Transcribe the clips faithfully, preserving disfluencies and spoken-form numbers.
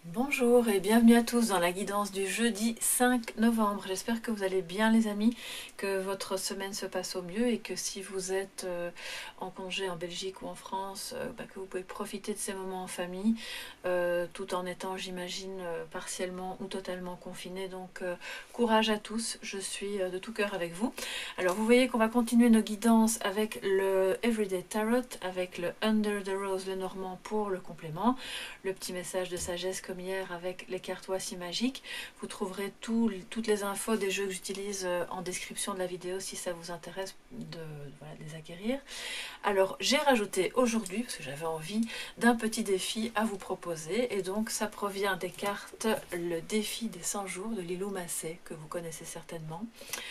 Bonjour et bienvenue à tous dans la guidance du jeudi cinq novembre. J'espère que vous allez bien les amis, que votre semaine se passe au mieux et que si vous êtes euh, en congé en Belgique ou en France, euh, bah, que vous pouvez profiter de ces moments en famille euh, tout en étant, j'imagine, euh, partiellement ou totalement confiné. Donc euh, courage à tous, je suis euh, de tout cœur avec vous. Alors vous voyez qu'on va continuer nos guidances avec le Everyday Tarot, avec le Under the Rose, le normand pour le complément, le petit message de sagesse comme hier avec les cartes Voici magiques. Vous trouverez tout, toutes les infos des jeux que j'utilise en description de la vidéo si ça vous intéresse de, voilà, de les acquérir. Alors j'ai rajouté aujourd'hui, parce que j'avais envie, d'un petit défi à vous proposer, et donc ça provient des cartes le défi des cent jours de Lilou Massé, que vous connaissez certainement.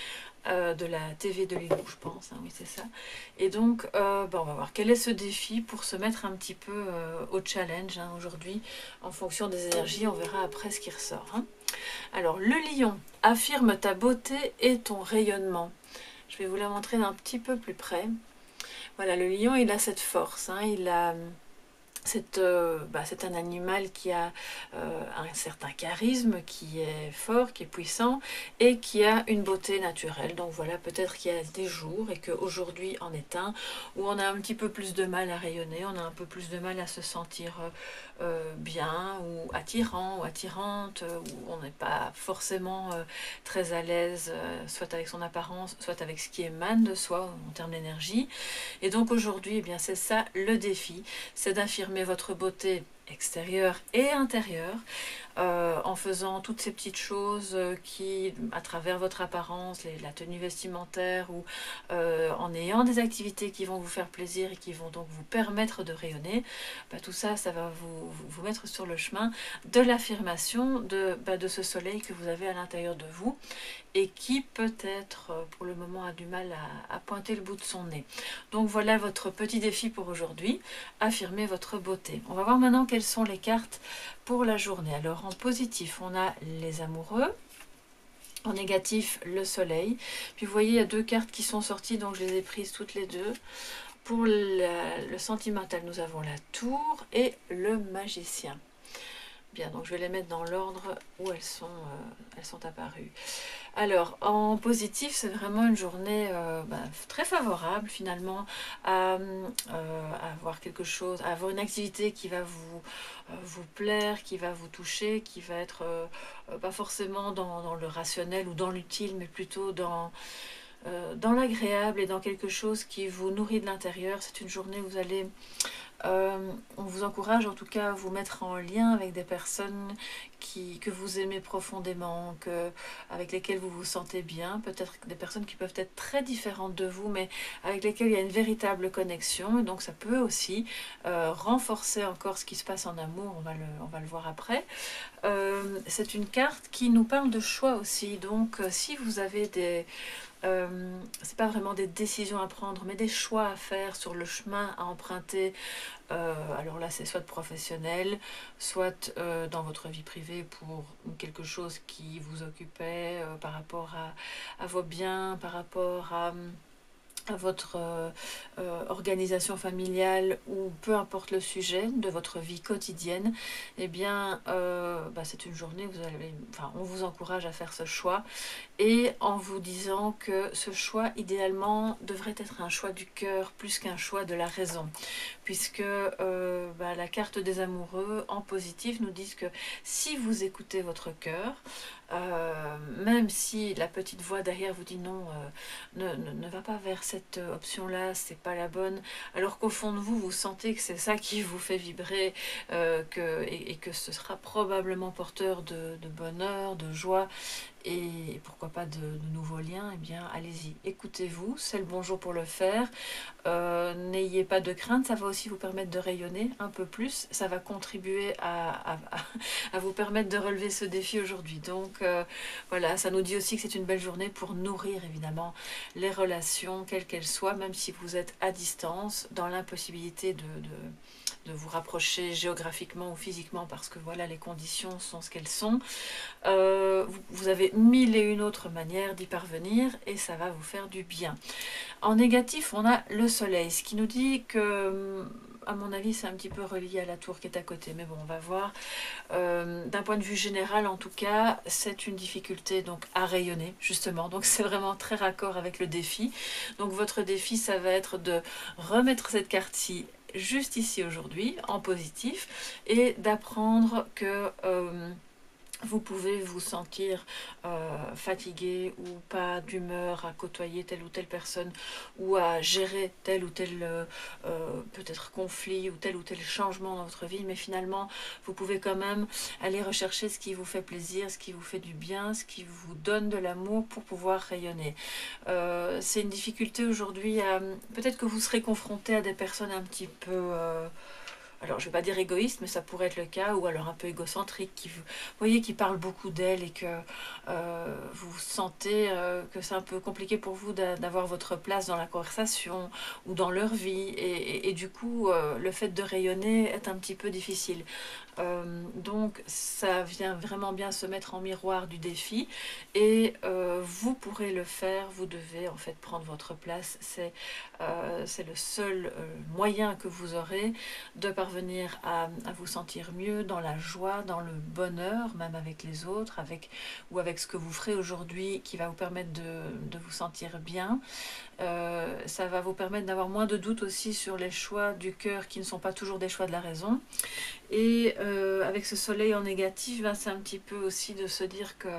Euh, de la T V de Lilou, je pense, hein, oui c'est ça. Et donc, euh, bah, on va voir quel est ce défi pour se mettre un petit peu euh, au challenge hein, aujourd'hui, en fonction des énergies, on verra après ce qui ressort. Hein. Alors, le lion, affirme ta beauté et ton rayonnement. Je vais vous la montrer d'un petit peu plus près. Voilà, le lion, il a cette force, hein, il a... C'est euh, bah, un animal qui a euh, un certain charisme, qui est fort, qui est puissant et qui a une beauté naturelle. Donc voilà, peut-être qu'il y a des jours et qu'aujourd'hui en est un où on a un petit peu plus de mal à rayonner, on a un peu plus de mal à se sentir euh, bien ou attirant ou attirante, où on n'est pas forcément euh, très à l'aise, euh, soit avec son apparence, soit avec ce qui émane de soi en termes d'énergie. Et donc aujourd'hui, eh bien c'est ça le défi, c'est d'affirmer votre beauté extérieure et intérieure euh, en faisant toutes ces petites choses qui, à travers votre apparence, les, la tenue vestimentaire ou euh, en ayant des activités qui vont vous faire plaisir et qui vont donc vous permettre de rayonner, bah, tout ça, ça va vous, vous, vous mettre sur le chemin de l'affirmation de, bah, de ce soleil que vous avez à l'intérieur de vous et qui peut-être pour le moment a du mal à, à pointer le bout de son nez. Donc voilà votre petit défi pour aujourd'hui, affirmer votre beauté. On va voir maintenant quelles sont les cartes pour la journée. Alors en positif, on a les amoureux. En négatif, le soleil. Puis vous voyez, il y a deux cartes qui sont sorties, donc je les ai prises toutes les deux. Pour la, le sentimental, nous avons la tour et le magicien. Bien, donc je vais les mettre dans l'ordre où elles sont, euh, elles sont apparues. Alors, en positif, c'est vraiment une journée euh, bah, très favorable finalement à, euh, à avoir quelque chose, à avoir une activité qui va vous, euh, vous plaire, qui va vous toucher, qui va être euh, pas forcément dans, dans le rationnel ou dans l'utile, mais plutôt dans... Euh, dans l'agréable et dans quelque chose qui vous nourrit de l'intérieur. C'est une journée où vous allez Euh, on vous encourage en tout cas à vous mettre en lien avec des personnes qui, que vous aimez profondément, que, avec lesquelles vous vous sentez bien, peut-être des personnes qui peuvent être très différentes de vous, mais avec lesquelles il y a une véritable connexion, et donc ça peut aussi euh, renforcer encore ce qui se passe en amour, on va le, on va le voir après. Euh, c'est une carte qui nous parle de choix aussi, donc euh, si vous avez des... Euh, c'est pas vraiment des décisions à prendre, mais des choix à faire sur le chemin à emprunter. Euh, alors là, c'est soit professionnel, soit euh, dans votre vie privée pour quelque chose qui vous occupait euh, par rapport à, à vos biens, par rapport à... à votre euh, euh, organisation familiale ou peu importe le sujet de votre vie quotidienne, eh bien euh, bah, c'est une journée où vous allez, enfin, on vous encourage à faire ce choix et en vous disant que ce choix idéalement devrait être un choix du cœur plus qu'un choix de la raison, puisque euh, bah, la carte des amoureux en positif nous dit que si vous écoutez votre cœur, euh, même si la petite voix derrière vous dit non, euh, ne, ne, ne va pas vers cette option là, c'est pas la bonne, alors qu'au fond de vous vous sentez que c'est ça qui vous fait vibrer, euh, que, et, et que ce sera probablement porteur de, de bonheur, de joie et pourquoi pas de, de nouveaux liens, eh bien allez-y, écoutez-vous, c'est le bon jour pour le faire. Euh, n'ayez pas de crainte, ça va aussi vous permettre de rayonner un peu plus, ça va contribuer à, à, à vous permettre de relever ce défi aujourd'hui. Donc euh, voilà, ça nous dit aussi que c'est une belle journée pour nourrir évidemment les relations, quelles qu'elles soient, même si vous êtes à distance, dans l'impossibilité de, de, de vous rapprocher géographiquement ou physiquement, parce que voilà, les conditions sont ce qu'elles sont. Euh, vous, vous avez mille et une autres manières d'y parvenir et ça va vous faire du bien. En négatif, on a le soleil, ce qui nous dit que à mon avis, c'est un petit peu relié à la tour qui est à côté, mais bon, on va voir. Euh, D'un point de vue général, en tout cas, c'est une difficulté donc à rayonner, justement. Donc c'est vraiment très raccord avec le défi. Donc votre défi, ça va être de remettre cette carte-ci juste ici aujourd'hui, en positif, et d'apprendre que... Euh, vous pouvez vous sentir euh, fatigué ou pas d'humeur à côtoyer telle ou telle personne ou à gérer tel ou tel euh, euh, peut-être conflit ou tel ou tel changement dans votre vie, mais finalement vous pouvez quand même aller rechercher ce qui vous fait plaisir, ce qui vous fait du bien, ce qui vous donne de l'amour pour pouvoir rayonner. Euh, c'est une difficulté aujourd'hui, à... peut-être que vous serez confronté à des personnes un petit peu... Euh, alors je ne vais pas dire égoïste, mais ça pourrait être le cas, ou alors un peu égocentrique, qui vous voyez, qui parle beaucoup d'elle et que euh, vous sentez euh, que c'est un peu compliqué pour vous d'avoir votre place dans la conversation ou dans leur vie, et, et, et du coup euh, le fait de rayonner est un petit peu difficile. Euh, donc ça vient vraiment bien se mettre en miroir du défi, et euh, vous pourrez le faire. Vous devez en fait prendre votre place, c'est euh, c'est le seul euh, moyen que vous aurez de parvenir à, à vous sentir mieux, dans la joie, dans le bonheur, même avec les autres, avec, ou avec ce que vous ferez aujourd'hui qui va vous permettre de, de vous sentir bien. Euh, ça va vous permettre d'avoir moins de doutes aussi sur les choix du cœur qui ne sont pas toujours des choix de la raison. Et euh, avec ce soleil en négatif, ben, c'est un petit peu aussi de se dire que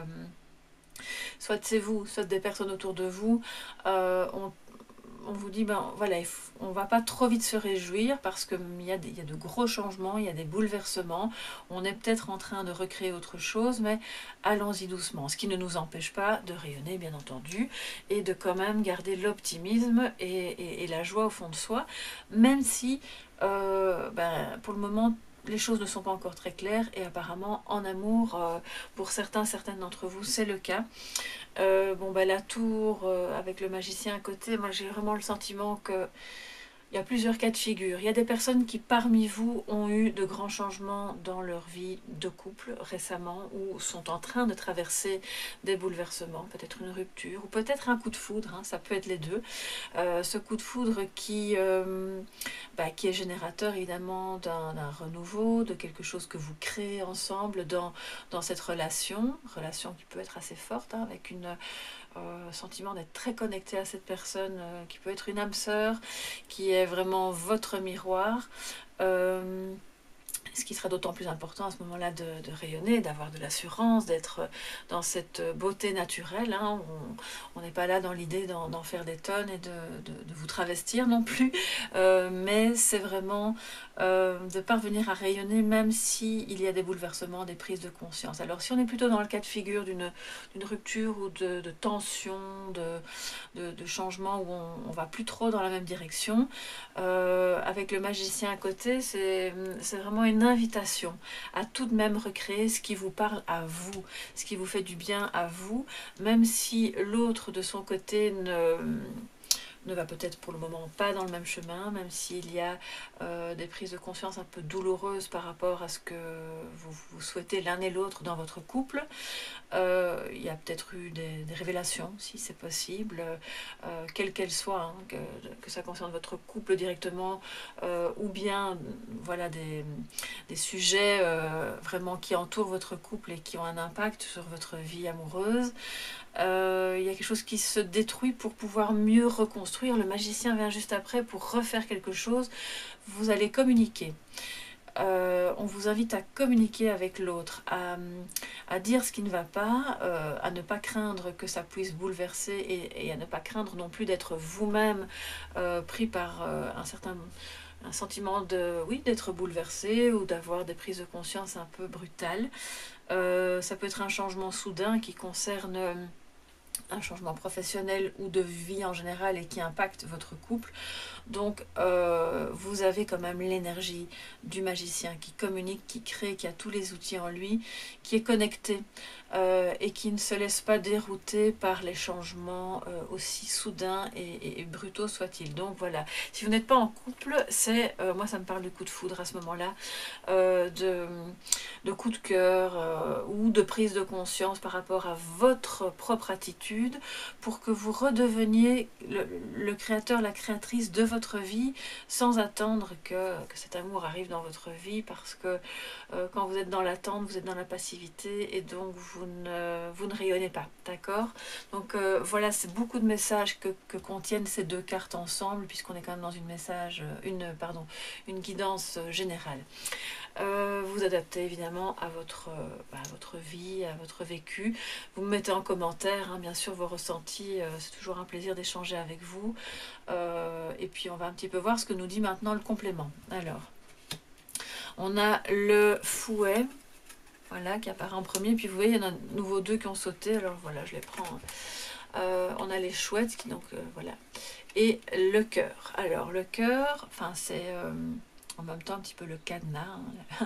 soit c'est vous, soit des personnes autour de vous, euh, on, on vous dit, ben voilà, on ne va pas trop vite se réjouir parce qu'il y, y a de gros changements, il y a des bouleversements, on est peut-être en train de recréer autre chose, mais allons-y doucement, ce qui ne nous empêche pas de rayonner, bien entendu, et de quand même garder l'optimisme et, et, et la joie au fond de soi, même si, euh, ben, pour le moment, les choses ne sont pas encore très claires, et apparemment en amour, euh, pour certains, certaines d'entre vous, c'est le cas. Euh, bon, bah, la tour euh, avec le magicien à côté, moi j'ai vraiment le sentiment que il y a plusieurs cas de figure. Il y a des personnes qui parmi vous ont eu de grands changements dans leur vie de couple récemment, ou sont en train de traverser des bouleversements, peut-être une rupture ou peut-être un coup de foudre, hein, ça peut être les deux. Euh, ce coup de foudre qui, euh, bah, qui est générateur évidemment d'un renouveau, de quelque chose que vous créez ensemble dans, dans cette relation, relation qui peut être assez forte, hein, avec une... Euh, sentiment d'être très connecté à cette personne, euh, qui peut être une âme sœur, qui est vraiment votre miroir. Euh, ce qui sera d'autant plus important à ce moment-là de, de rayonner, d'avoir de l'assurance, d'être dans cette beauté naturelle. Hein. On n'est pas là dans l'idée d'en faire des tonnes et de, de, de vous travestir non plus, euh, mais c'est vraiment euh, de parvenir à rayonner même s'il y a des bouleversements, des prises de conscience. Alors si on est plutôt dans le cas de figure d'une rupture ou de, de tension, de, de, de changement où on ne va plus trop dans la même direction, euh, avec le magicien à côté, c'est vraiment une invitation à tout de même recréer ce qui vous parle à vous, ce qui vous fait du bien à vous, même si l'autre de son côté ne... ne va peut-être pour le moment pas dans le même chemin, même s'il y a euh, des prises de conscience un peu douloureuses par rapport à ce que vous, vous souhaitez l'un et l'autre dans votre couple. Euh, il y a peut-être eu des, des révélations, si c'est possible, euh, quelles qu'elles soient, hein, que, que ça concerne votre couple directement, euh, ou bien voilà, des, des sujets euh, vraiment qui entourent votre couple et qui ont un impact sur votre vie amoureuse. Euh, il y a quelque chose qui se détruit pour pouvoir mieux reconstruire. Le magicien vient juste après pour refaire quelque chose. Vous allez communiquer. Euh, on vous invite à communiquer avec l'autre, à, à dire ce qui ne va pas, euh, à ne pas craindre que ça puisse bouleverser, et, et à ne pas craindre non plus d'être vous-même euh, pris par euh, un certain un sentiment de oui d'être bouleversé ou d'avoir des prises de conscience un peu brutales. Euh, ça peut être un changement soudain qui concerne un changement professionnel ou de vie en général et qui impacte votre couple. Donc euh, vous avez quand même l'énergie du magicien qui communique, qui crée, qui a tous les outils en lui, qui est connecté euh, et qui ne se laisse pas dérouter par les changements euh, aussi soudains et, et, et brutaux soient-ils. Donc voilà, si vous n'êtes pas en couple, c'est, euh, moi ça me parle de coup de foudre à ce moment-là, euh, de, de coup de cœur euh, ou de prise de conscience par rapport à votre propre attitude gratitude pour que vous redeveniez le, le créateur, la créatrice de votre vie sans attendre que, que cet amour arrive dans votre vie, parce que euh, quand vous êtes dans l'attente, vous êtes dans la passivité et donc vous ne, vous ne rayonnez pas, d'accord? Donc euh, voilà, c'est beaucoup de messages que, que contiennent ces deux cartes ensemble, puisqu'on est quand même dans une message, une, pardon, une guidance générale. Euh, vous adaptez évidemment à votre, euh, à votre vie, à votre vécu. Vous me mettez en commentaire, hein, bien sûr, vos ressentis. Euh, c'est toujours un plaisir d'échanger avec vous. Euh, et puis, on va un petit peu voir ce que nous dit maintenant le complément. Alors, on a le fouet, voilà, qui apparaît en premier. Puis, vous voyez, il y en a de nouveau deux qui ont sauté. Alors, voilà, je les prends. Euh, on a les chouettes, qui, donc, euh, voilà. Et le cœur. Alors, le cœur, enfin, c'est... Euh, en même temps un petit peu le cadenas. Hein.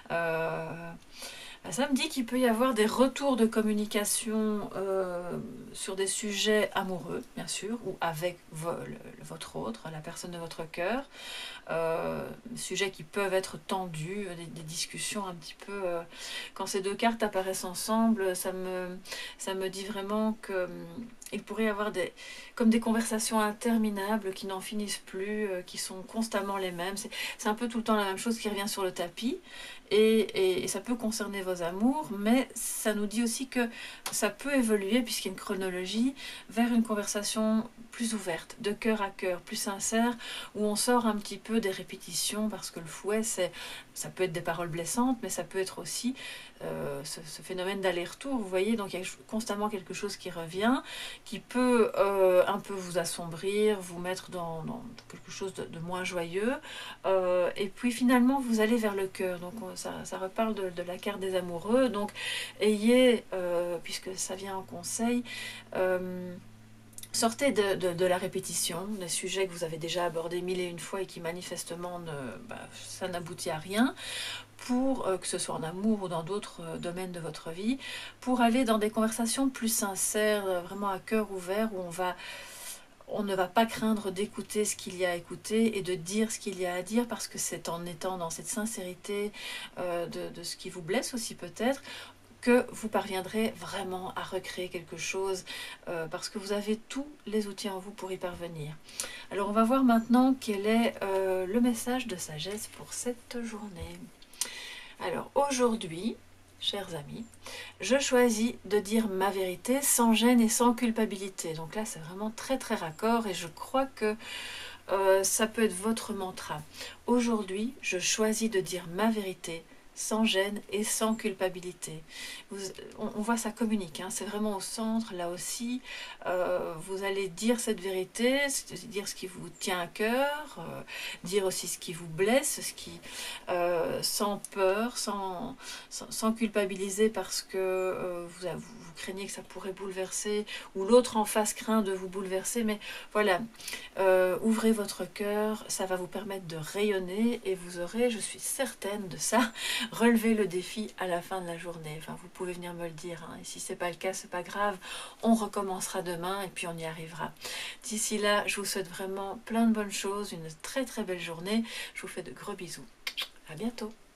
Euh, ça me dit qu'il peut y avoir des retours de communication euh, sur des sujets amoureux, bien sûr, ou avec vo le, votre autre, la personne de votre cœur. Euh, sujets qui peuvent être tendus, des, des discussions un petit peu... Euh, quand ces deux cartes apparaissent ensemble, ça me, ça me dit vraiment que... Il pourrait y avoir des, comme des conversations interminables qui n'en finissent plus, euh, qui sont constamment les mêmes. C'est un peu tout le temps la même chose qui revient sur le tapis. Et, et, et ça peut concerner vos amours, mais ça nous dit aussi que ça peut évoluer, puisqu'il y a une chronologie, vers une conversation plus ouverte, de cœur à cœur, plus sincère, où on sort un petit peu des répétitions, parce que le fouet, c'est, ça peut être des paroles blessantes, mais ça peut être aussi euh, ce, ce phénomène d'aller-retour, vous voyez, donc il y a constamment quelque chose qui revient, qui peut euh, un peu vous assombrir, vous mettre dans, dans quelque chose de, de moins joyeux, euh, et puis finalement vous allez vers le cœur, donc on, ça, ça reparle de, de la carte des amoureux, donc ayez, euh, puisque ça vient en conseil, euh, sortez de, de, de la répétition, des sujets que vous avez déjà abordés mille et une fois et qui manifestement, ne, bah, ça n'aboutit à rien, pour euh, que ce soit en amour ou dans d'autres euh, domaines de votre vie, pour aller dans des conversations plus sincères, euh, vraiment à cœur ouvert, où on va... On ne va pas craindre d'écouter ce qu'il y a à écouter et de dire ce qu'il y a à dire, parce que c'est en étant dans cette sincérité euh, de, de ce qui vous blesse aussi peut-être, que vous parviendrez vraiment à recréer quelque chose, euh, parce que vous avez tous les outils en vous pour y parvenir. Alors on va voir maintenant quel est euh, le message de sagesse pour cette journée. Alors aujourd'hui, chers amis, je choisis de dire ma vérité sans gêne et sans culpabilité. Donc là, c'est vraiment très très raccord et je crois que euh, ça peut être votre mantra. Aujourd'hui, je choisis de dire ma vérité sans gêne et sans culpabilité. Vous, on, on voit ça communique, hein, c'est vraiment au centre, là aussi. Euh, vous allez dire cette vérité, dire ce qui vous tient à cœur, euh, dire aussi ce qui vous blesse, ce qui, euh, sans peur, sans, sans, sans culpabiliser parce que euh, vous, vous, vous craignez que ça pourrait bouleverser, ou l'autre en face craint de vous bouleverser, mais voilà, euh, ouvrez votre cœur, ça va vous permettre de rayonner et vous aurez, je suis certaine de ça, relever le défi à la fin de la journée. Enfin, vous pouvez venir me le dire, hein. Et si ce n'est pas le cas, c'est pas grave. On recommencera demain et puis on y arrivera. D'ici là, je vous souhaite vraiment plein de bonnes choses, une très très belle journée. Je vous fais de gros bisous. À bientôt.